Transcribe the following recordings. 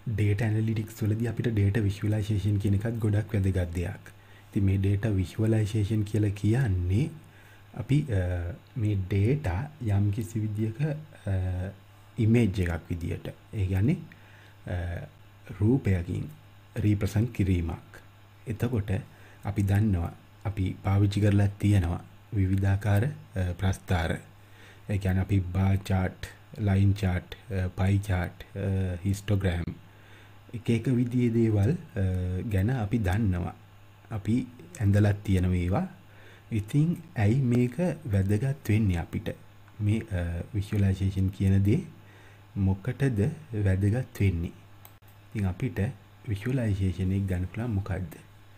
data analytics වලදී අපිට data visualization කියන එකත් ගොඩක් වැදගත් දෙයක්. ඉතින් මේ data visualization කියලා කියන්නේ අපි මේ data යම් කිසි විදියක image එකක් විදියට, ඒ කියන්නේ රූපයකින් represent කිරීමක්. එතකොට අපි දන්නවා අපි පාවිච්චි කරලා තියෙනවා විවිධාකාර ප්‍රස්ථාර. ඒ කියන්නේ අපි bar chart, line chart, pie chart, histogram එක එක විදිහේ දේවල් ගැන අපි දන්නවා. අපි ඇඳලා තියෙන ඒවා. ඉතින් ඇයි මේක වැදගත් වෙන්නේ අපිට? මේ visualization කියන දේ මොකටද වැදගත් වෙන්නේ? ඉතින් අපිට visualization එක ගන්න පුළුවන් මොකද්ද?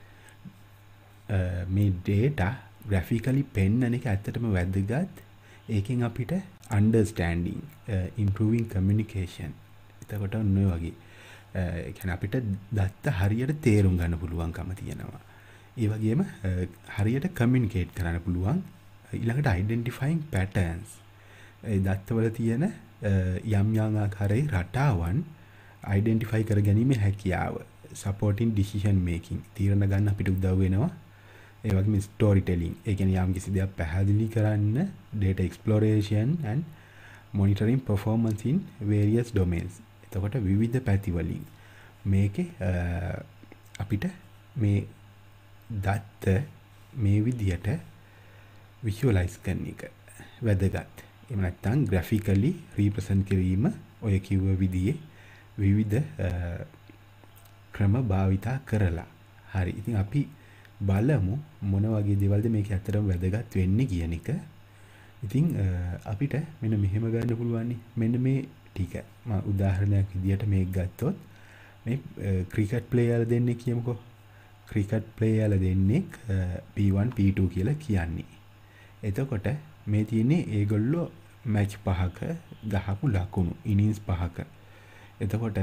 මේ data graphically පෙන්වන එක ඇත්තටම වැදගත්. ඒකෙන් අපිට understanding, improving communication. එතකොට ඔන්න ඔය වගේ. ඒ කියන්නේ අපිට දත්ත හරියට තේරුම් ගන්න පුළුවන්කම තියෙනවා. ඒ වගේම හරියට communicate කරන්න පුළුවන්. ඊළඟට identifying patterns. ඒ දත්තවල තියෙන යම් යම් ආකාරයේ රටාවන් identify කර ගැනීමේ හැකියාව. supporting decision making. තීරණ ගන්න අපිට උදව් වෙනවා. ඒ වගේම story telling. ඒ කියන්නේ යම් කිසි දෙයක් පැහැදිලි කරන්න data exploration and monitoring performance in various domains. එතකොට විවිධ පැති වලින් මේකේ අපිට මේ දත්ත මේ විදියට visualize කරන එක වැදගත්. එහෙම නැත්නම් graphically represent කිරීම ඔය කිව්ව විදිහේ විවිධ ක්‍රම භාවිතා කරලා. හරි. ඉතින් අපි බලමු මොන වගේ දේවල්ද මේක ඇත්තටම වැදගත් වෙන්නේ කියන එක. ඉතින් අපිට මෙන්න මෙහෙම ගන්න පුළුවන් නේ. මෙන්න මේ ටික. මම උදාහරණයක් විදියට මේක ගත්තොත් මේ ක්‍රිකට් ප්ලේයර්ලා දෙන්නේ කියමුකෝ. ක්‍රිකට් ප්ලේයර්ලා දෙන්නේ P1 P2 කියලා කියන්නේ. එතකොට මේ තියෙන්නේ ඒගොල්ලෝ මැච් පහක ගහපු ලකුණු ඉනින්ස් පහක. එතකොට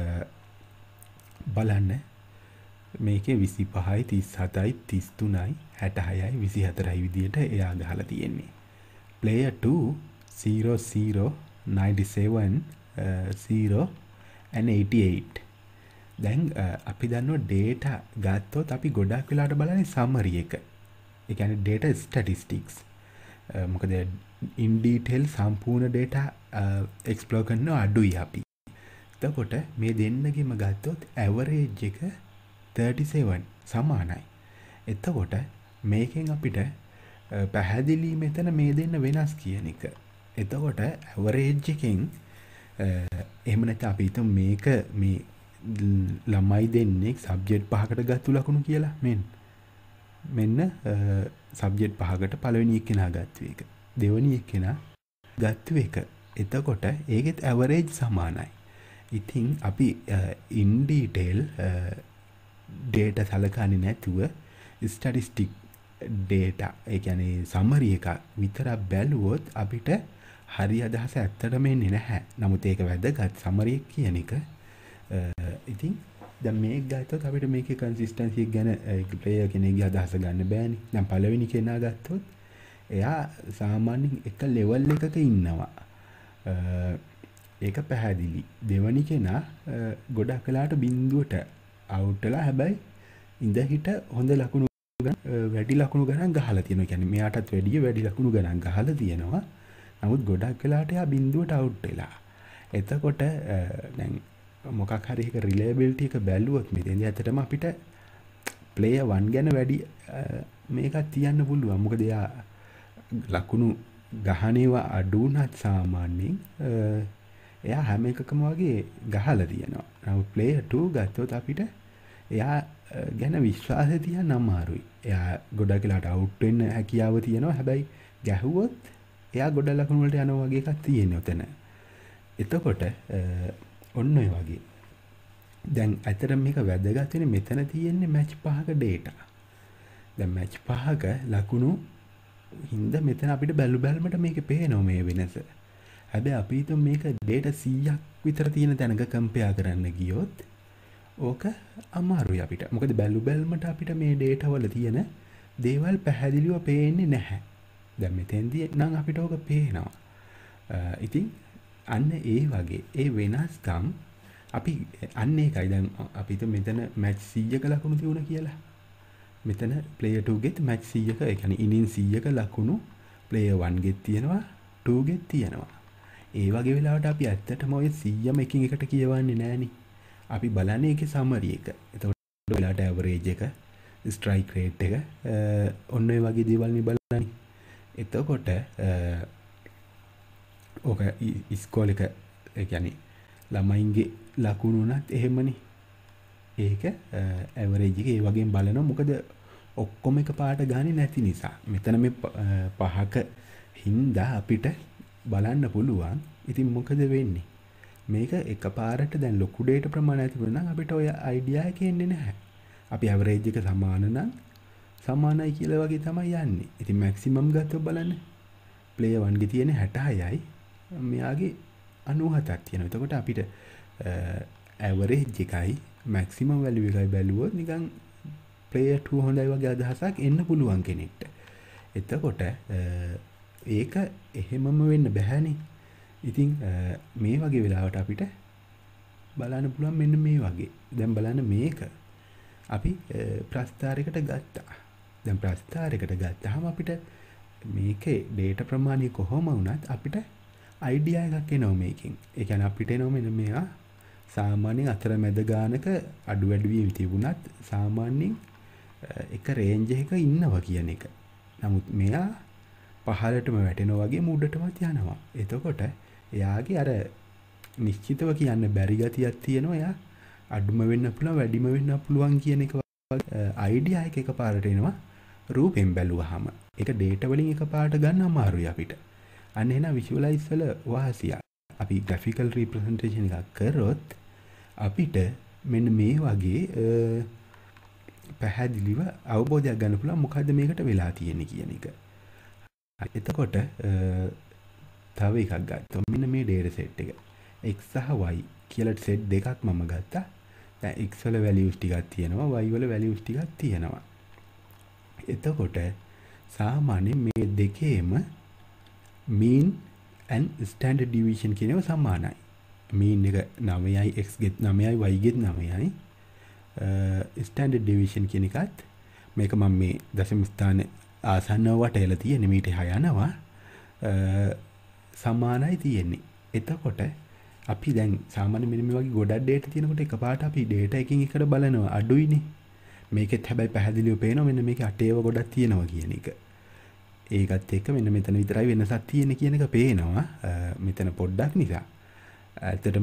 බලන්න මේකේ 25යි 37යි 33යි 66යි 24යි විදියට එයා ගහලා තියෙන්නේ. player 2 0 0 97 0 and 88. දැන් අපි දන්නවා data ගත්තොත් අපි ගොඩක් වෙලාවට බලන්නේ summary එක. ඒ කියන්නේ data statistics. මොකද in detail සම්පූර්ණ data explore කරන අඩුයි අපි. එතකොට මේ දෙන්නගෙම ගත්තොත් average එක 37 සමානයි. එතකොට මේකෙන් අපිට පැහැදිලි මෙතන මේ දෙන්න වෙනස් කියන එක. එතකොට average එකෙන් එහෙම නැත්නම් අපි හිතමු මේක මේ ළමයි දෙන්නේ සබ්ජෙක්ට් පහකට ගත්තු ලකුණු කියලා. මෙන්න සබ්ජෙක්ට් පහකට පළවෙනි එක්කෙනා ගත්තු එක. දෙවෙනි එක්කෙනා ගත්තු එක. එතකොට ඒකෙත් average සමානයි. ඉතින් අපි in detail data සලකන්නේ නැතුව statistic data ඒ කියන්නේ summary එක විතරක් බැලුවොත් අපිට හරි අදහස ඇත්තටම එන්නේ නැහැ. නමුත් ඒක වැදගත් summary එක කියන එක. ඉතින් දැන් මේක ගත්තොත් අපිට මේකේ consistency එක ගැන player කෙනෙක්ගේ අදහස ගන්න බෑනේ. දැන් පළවෙනි කෙනා ගත්තොත් එයා සාමාන්‍යයෙන් එක level එකක ඉන්නවා. ඒක පැහැදිලි. දෙවනි කෙනා ගොඩක් වෙලාට බිඳුවට අවුට් වෙලා හැබැයි ඉඳ හිට හොඳ ලකුණු වැඩි ලකුණු ගණන් ගහලා තියෙනවා. කියන්නේ මෙයාටත් වැඩි ලකුණු ගණන් ගහලා තියෙනවා. නමුත් ගොඩක් වෙලාට එයා බිඳුවට අවුට් වෙලා. එතකොට දැන් මොකක් හරි එක රිලේබිලිටි එක බැලුවොත් මෙතෙන්දී ඇත්තටම අපිට player 1 ගැන වැඩි මේකක් තියන්න පුළුවන්. මොකද එයා ලකුණු ගහනේවා අඩු වුණත් සාමාන්‍යයෙන් එයා හැම එකකම වගේ ගහලා තියෙනවා. නමුත් player 2 ගත්තොත් අපිට එයා ගැන විශ්වාසය තියන්න අමාරුයි. එයා ගොඩක් වෙලාට අවුට් වෙන්න හැකියාව තියෙනවා. හැබැයි ගැහුවොත් එයා ගොඩ ලකුණු වලට යනවා වගේ එකක් තියෙනවා උතන. එතකොට ඔන්න ඔය වගේ. දැන් ඇත්තට මේක වැදගත් වෙන්නේ මෙතන තියෙන්නේ මැච් පහක data. දැන් මැච් පහක ලකුණු හින්දා මෙතන අපිට බැලුමට මේකේ පේනවා මේ වෙනස. හැබැයි අපි හිතමු මේක data 100ක් විතර තියෙන තැනක කම්පෙයාර් කරන්න ගියොත් ඕක අමාරුයි අපිට. මොකද බැලුමට අපිට මේ data වල තියෙන දේවල් පැහැදිලිව පේන්නේ නැහැ. දැන් මෙතෙන්දී නම් අපිට ඕක පේනවා. ඉතින් අන්න ඒ වගේ ඒ වෙනස්කම් අපි අන්න ඒකයි දැන් අපි හිතමු මෙතන මැච් 100ක ලකුණු තියුණා කියලා. මෙතන player 2 ගෙත් මැච් 100ක ඒ කියන්නේ ඉනින් 100ක ලකුණු player 1 ගෙත් තියෙනවා 2 ගෙත් තියෙනවා. ඒ වගේ වෙලාවට අපි ඇත්තටම ඔය 100ම එකින් එකට කියවන්නේ නෑනේ. අපි බලන්නේ ඒකේ සමරි එක. එතකොට වෙලාවට ඇවරේජ් එක, ස්ට්‍රයික් රේට් එක ඔන්න ඔය වගේ දේවල් නේ බලන්නේ. එතකොට ඕක ඉස්කෝලේක ඒ කියන්නේ ළමයින්ගේ ලකුණු උනත් එහෙමනේ. ඒක ඇවරේජ් එක ඒ වගේම බලනවා. මොකද ඔක්කොම එක පාට ගානේ නැති නිසා. මෙතන මේ පහක හින්දා අපිට බලන්න පුළුවන්. ඉතින් මොකද වෙන්නේ? මේක එකපාරට දැන් ලොකු ඩේටා ප්‍රමාණයක් තිබුණා නම් අපිට ඔය අයිඩියා එක එන්නේ නැහැ. අපි ඇවරේජ් එක සමාන නම් සමානයි කියලා වගේ තමයි යන්නේ. ඉතින් මැක්සිමම් ගත්තොත් බලන්න. ප්ලේයර් 1 ගේ තියෙන 66යි මෙයාගේ 97ක් තියෙනවා. එතකොට අපිට ඇවරේජ් එකයි මැක්සිමම් වැලියු එකයි බැලුවොත් නිකන් ප්ලේයර් 2 හොඳයි වගේ අදහසක් එන්න පුළුවන් කෙනෙක්ට. එතකොට ඒක එහෙමම වෙන්න බෑනේ. ඉතින් මේ වගේ වෙලාවට අපිට බලන්න පුළුවන් මෙන්න මේ වගේ. දැන් බලන්න මේක අපි ප්‍රස්ථාරයකට ගත්තා. දැන් ප්‍රස්ථාරයකට ගත්තාම අපිට මේකේ ඩේටා ප්‍රමාණය කොහොම වුණත් අපිට අයිඩියා එකක් එනවා මේකෙන්. ඒ කියන්නේ අපිට එනවා මෙන්න මෙයා සාමාන්‍යයෙන් අතරමැද ගානක අඩු වැඩි වීම තිබුණත් සාමාන්‍යයෙන් එක රේන්ජ් එකක ඉන්නවා කියන එක. නමුත් මෙයා පහළටම වැටෙනවා වගේ මුඩටමත් යනවා. එතකොට එයාගේ අර නිශ්චිතව කියන්න බැරි ගතියක් තියෙනවා. එයා අඩුම වෙන්න පුළුවන් වැඩිම වෙන්න පුළුවන් කියන එක අයිඩියා එක එකපාරට එනවා රූපෙන් බැලුවාම. ඒක ඩේටා වලින් එකපාරට ගන්න අමාරුයි අපිට. අන්න එහෙනම් විෂුවලයිස් වල වාසිය. අපි ග්‍රැෆිකල් රිප්‍රසන්ටේෂන් එකක් කරොත් අපිට මෙන්න මේ වගේ පැහැදිලිව අවබෝධයක් ගන්න පුළුවන් මොකද්ද මේකට වෙලා තියෙන්නේ කියන එක. එතකොට තව එකක් ගත්තොත් මෙන්න මේ data set එක x සහ y කියලා set දෙකක් මම ගත්තා. දැන් x වල values ටිකක් තියෙනවා y වල values ටිකක් තියෙනවා. එතකොට සාමාන්‍යයෙන් මේ දෙකේම mean and standard deviation කියනවා සමානයි. mean එක 9යි x ගෙත් 9යි y ගෙත් 9යි. standard deviation කියන එකත් මේක මම මේ දශම ස්ථාන ආසන්නව වටේලා තියෙන මීට 6 යනවා සමානයි තියෙන්නේ. එතකොට අපි දැන් සාමාන්‍ය මෙන්න මේ වගේ ගොඩක් data තියෙනකොට එකපාරට අපි data එකකින් එකට බලනවා අඩුයිනේ. මේකෙත් හැබැයි පැහැදිලිව පේනවා මෙන්න මේකේ අටේව ගොඩක් තියෙනවා කියන එක. ඒකත් එක්ක මෙන්න මෙතන විතරයි වෙනසක් තියෙන්නේ කියන එක පේනවා. මෙතන පොඩ්ඩක් නිසා. ඇත්තටම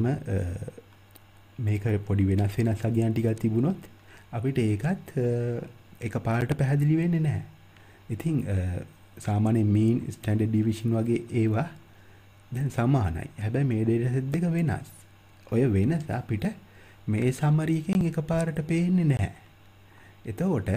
මේක පොඩි වෙනස් අගයන් ටිකක් තිබුණොත් අපිට ඒකත් එකපාරට පැහැදිලි වෙන්නේ නැහැ. ඉතින් සාමාන්‍ය mean standard deviation වගේ ඒවා දැන් සමානයි. හැබැයි මේ data set දෙක වෙනස්. ඔය වෙනස අපිට මේ summary එකෙන් එකපාරට පේන්නේ නැහැ. එතකොට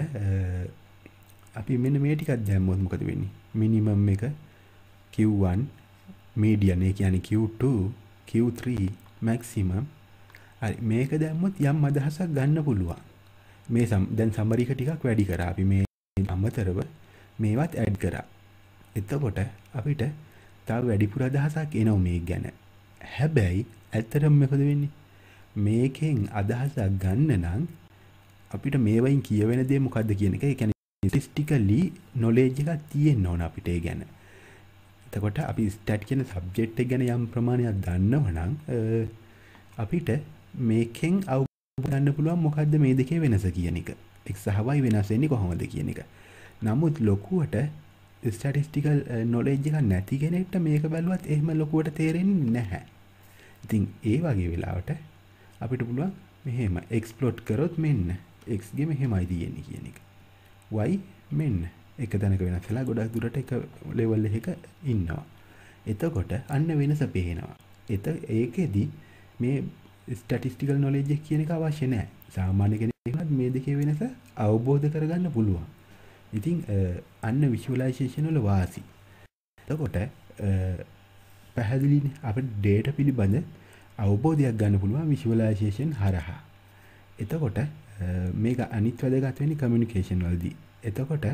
අපි මෙන්න මේ ටිකක් දැම්මොත් මොකද වෙන්නේ? minimum එක Q1, median ඒ කියන්නේ Q2, Q3, maximum. හරි මේක දැම්මොත් යම් අදහසක් ගන්න පුළුවන්. මේ දැන් summary එක ටිකක් වැඩි කරා. අපි මේ අමතරව මේවත් ඇඩ් කරා. එතකොට අපිට තව වැඩිපුර අදහසක් එනවා මේක ගැන. හැබැයි ඇත්තටම මොකද වෙන්නේ? මේකෙන් අදහසක් ගන්න නම් අපිට මේවයින් කියවෙන දේ මොකද්ද කියන එක ඒ කියන්නේ statistically knowledge එකක් තියෙන්න ඕන අපිට ඒ ගැන. එතකොට අපි stat කියන subject එක ගැන යම් ප්‍රමාණයක් දන්නවනම් අපිට මේකෙන් අවබෝධ ගන්න පුළුවන් මොකද්ද මේ දෙකේ වෙනස කියන එක. x සහ y වෙනස් වෙන්නේ කොහොමද කියන එක. නමුත් ලොකුවට statistical knowledge එක නැති කෙනෙක්ට මේක බැලුවත් එහෙම ලොකුවට තේරෙන්නේ නැහැ. ඉතින් ඒ වගේ වෙලාවට අපිට පුළුවන් මෙහෙම explode කරොත් මෙන්න x ගේ මෙහෙමයි තියෙන්නේ කියන එක. y මෙන්න එක තැනක වෙනස් වෙලා ගොඩක් දුරට එක level එකක ඉන්නවා. එතකොට අන්න වෙනස පේනවා. ඒකෙදි මේ statistical knowledge කියන එක අවශ්‍ය නැහැ. සාමාන්‍ය කෙනෙකුට මේ දෙකේ වෙනස අවබෝධ කරගන්න පුළුවන්. ඉතින් අන්න visualization වල වාසි. එතකොට පැහැදිලිනේ අපිට data පිළිබඳ අවබෝධයක් ගන්න පුළුවන් visualization හරහා. එතකොට මේක අනිත් වැදගත් වෙන්නේ communication වලදී. එතකොට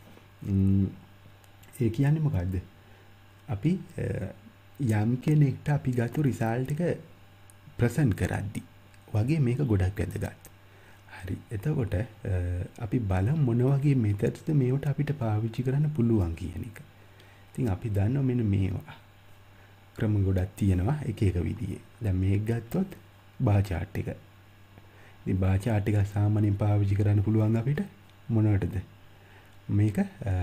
ඒ කියන්නේ මොකද්ද? අපි යම් කෙනෙක්ට අපි ගත්ත result එක present කරද්දී වගේ මේක ගොඩක් වැදගත්. හරි. එතකොට අපි බලමු මොන වගේ මෙතඩ්ස්ද මේවට අපිට පාවිච්චි කරන්න පුළුවන් කියන එක. ඉතින් අපි දන්නවා මෙන්න මේවා. ක්‍රම ගොඩක් තියෙනවා එක එක විදිහේ. දැන් මේක ගත්තොත් බාර් chart එක. ඉතින් බාර් chart එක සාමාන්‍යයෙන් පාවිච්චි කරන්න පුළුවන් අපිට මොනවටද? මේක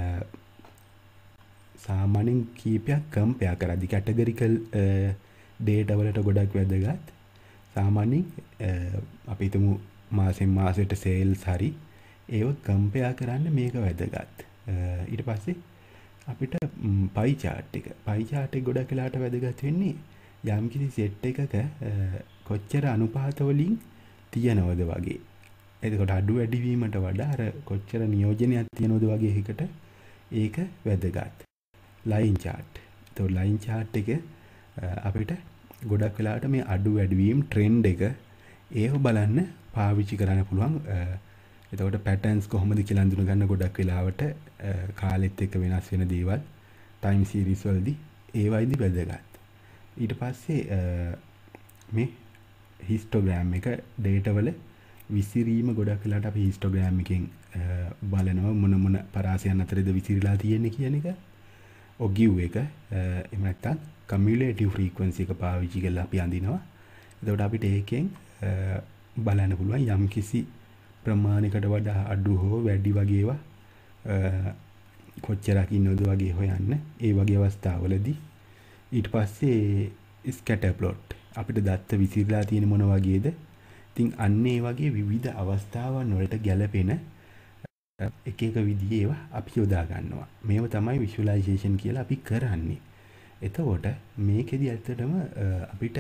සාමාන්‍යයෙන් කීපයක් කම්පෙයාර් කරද්දි කැටගරිකල් data වලට ගොඩක් වැදගත්. සාමාන්‍යයෙන් අපි හිතමු මාසෙන් මාසෙට සේල්ස් හරි ඒව කම්පෙයාර් කරන්න මේක වැදගත්. ඊට පස්සේ අපිට පයි chart එක. පයි chart එක ගොඩක් වෙලාවට වැදගත් වෙන්නේ යම්කිසි සෙට් එකක කොච්චර අනුපාත වලින් තියනවද වගේ. එතකොට අඩු වැඩි වීමට වඩා අර කොච්චර නියෝජනයක් තියනවද වගේ එකට ඒක වැදගත්. Line chart. එතකොට ලයින් chart එක අපිට ගොඩක් වෙලාවට මේ අඩු වැඩි වීම ට්‍රෙන්ඩ් එක ඒව බලන්න පාවිච්චි කරන්න පුළුවන්. එතකොට පැටර්න්ස් කොහොමද කියලා අඳුන ගන්න ගොඩක් වෙලාවට කාලෙත් එක්ක වෙනස් වෙන දේවල් ටයිම් සීරීස් වලදී ඒවයිදි වැදගත්. ඊට පස්සේ මේ හිස්ටෝග්‍රෑම් එක ඩේටා වල විසිරීම ගොඩක් වෙලාවට අපි හිස්ටෝග්‍රෑම් එකෙන් බලනවා මොන පරාසයන් අතරේද විසිරීලා තියෙන්නේ කියන එක. ඔගිව් එක එහෙම නැත්නම් කමියුලේටිව් ෆ්‍රීකවන්සි එක පාවිච්චි කරලා අපි අඳිනවා. එතකොට අපිට ඒකෙන් බලන්න පුළුවන් යම් කිසි ප්‍රමාණයකට වඩා අඩු හෝ වැඩි වගේ ඒවා කොච්චරක් ඉන්නවද වගේ හොයන්න. ඒ වගේ අවස්ථාවලදී ඊට පස්සේ ස්කැටර් ප්ලොට් අපිට දත්ත විසිරලා තියෙන මොන වගේද. ඉතින් අන්න ඒ වගේ විවිධ අවස්ථාවන් වලට ගැලපෙන එක එක විදිහේ ඒවා අපි යොදා ගන්නවා. මේව තමයි විෂුවලයිසේෂන් කියලා අපි කරන්නේ. එතකොට මේකෙදි ඇත්තටම අපිට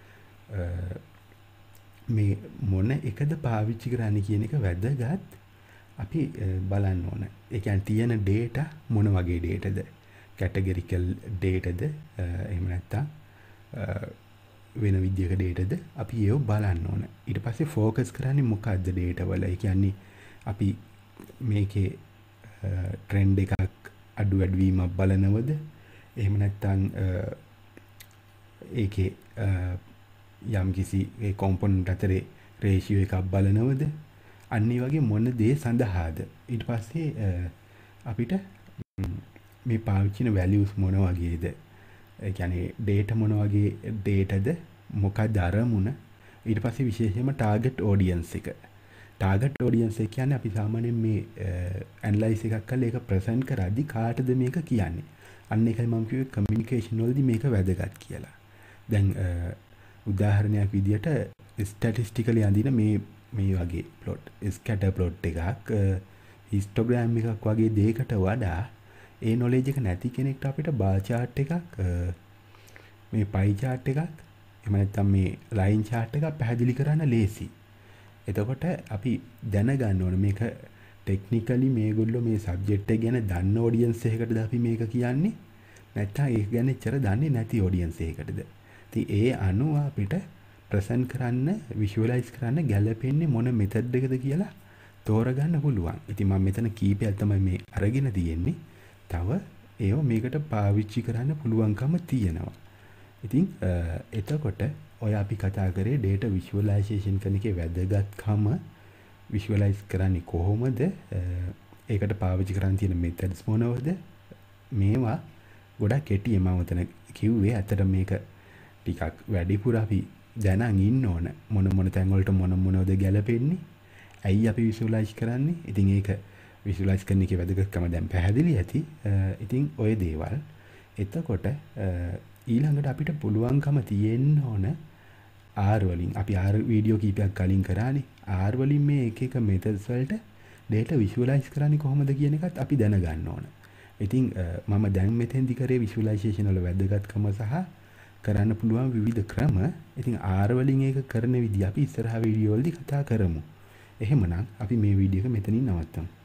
මේ මොන එකද පාවිච්චි කරන්න කියන එක වැදගත්. අපි බලන්න ඕන. ඒ කියන්නේ තියෙන data මොන වගේ dataද? categorical dataද? එහෙම නැත්නම් වෙන විදියක dataද? අපි ඒව බලන්න ඕන. ඊට පස්සේ focus කරන්නේ මොකද්ද data වල? ඒ කියන්නේ අපි මේකේ trend එකක් අඩු වැඩි වීමක් බලනවද? එහෙම නැත්නම් ඒකේ යම් කිසි කොම්පොනන්ට් අතරේ රේෂියෝ එකක් බලනවද? අන්න ඒ වගේ මොන දේ සඳහාද? ඊට පස්සේ අපිට මේ පාවිච්චි කරන values මොන වගේද? ඒ කියන්නේ data මොන වගේ dataද? මොකක්ද අරමුණ? ඊට පස්සේ විශේෂයෙන්ම target audience එක. target audience එක කියන්නේ අපි සාමාන්‍යයෙන් මේ analyze එකක් කරලා ඒක present කරද්දී කාටද මේක කියන්නේ? අන්න ඒකයි මම කිව්වේ communication වලදී මේක වැදගත් කියලා. දැන් උදාහරණයක් විදියට ස්ටැටිස්ටිකලි අඳින මේ වගේ ප්ලොට් ස්කැටර් ප්ලොට් එකක් හිස්ටෝග්‍රෑම් එකක් වගේ දෙයකට වඩා ඒ නොලෙජ් එක නැති කෙනෙක්ට අපිට බාර් chart එකක් මේ පයි chart එකක් එහෙම නැත්නම් මේ ලයින් chart එකක් පැහැදිලි කරන්න ලේසි. එතකොට අපි දැනගන්න ඕන මේක ටෙක්නිකලි මේගොල්ලෝ මේ සබ්ජෙක්ට් එක ගැන දන්න ඔඩියන්ස් එකකටද අපි මේක කියන්නේ නැත්නම් ඒක ගැන එච්චර දන්නේ නැති ඔඩියන්ස් එකකටද? ඉතින් ඒ අනුව අපිට ප්‍රසන්ට් කරන්න විෂුවලයිස් කරන්න ගැලපෙන්නේ මොන මෙතඩ් එකද කියලා තෝරගන්න පුළුවන්. ඉතින් මම මෙතන කීපයක් තමයි මේ අරගෙන තියෙන්නේ. තව ඒව මේකට පාවිච්චි කරන්න පුළුවන්කම තියෙනවා. ඉතින් එතකොට ඔය අපි කතා කරේ data visualization කරන එකේ වැදගත්කම visualize කරන්නේ කොහොමද? ඒකට පාවිච්චි කරන්න තියෙන methods මොනවද? මේවා ගොඩක් කෙටියෙන් මම උතන කිව්වේ. ඇත්තට මේක ටිකක් වැඩිපුර අපි දැනන් ඉන්න ඕන. මොන තැන් වලට මොනවද ගැලපෙන්නේ? ඇයි අපි visualize කරන්නේ? ඉතින් ඒක visualize කරන එකේ වැදගත්කම දැන් පැහැදිලි ඇති. ඉතින් ඔය දේවල් එතකොට ඊළඟට අපිට පුළුවන්කම තියෙන්න ඕන R වලින් අපි R වීඩියෝ කීපයක් කලින් කරානේ. R වලින් මේ එක එක methods වලට data visualize කරන්නේ කොහොමද කියන එකත් අපි දැනගන්න ඕන. ඉතින් මම දැන් මෙතෙන්දි කරේ visualization වල වැදගත්කම සහ කරන්න පුළුවන් විවිධ ක්‍රම. ඉතින් R වලින් ඒක කරන විදිහ අපි ඉස්සරහා වීඩියෝ වලදී කතා කරමු. එහෙමනම් අපි මේ වීඩියෝ එක මෙතනින් නවත්තමු.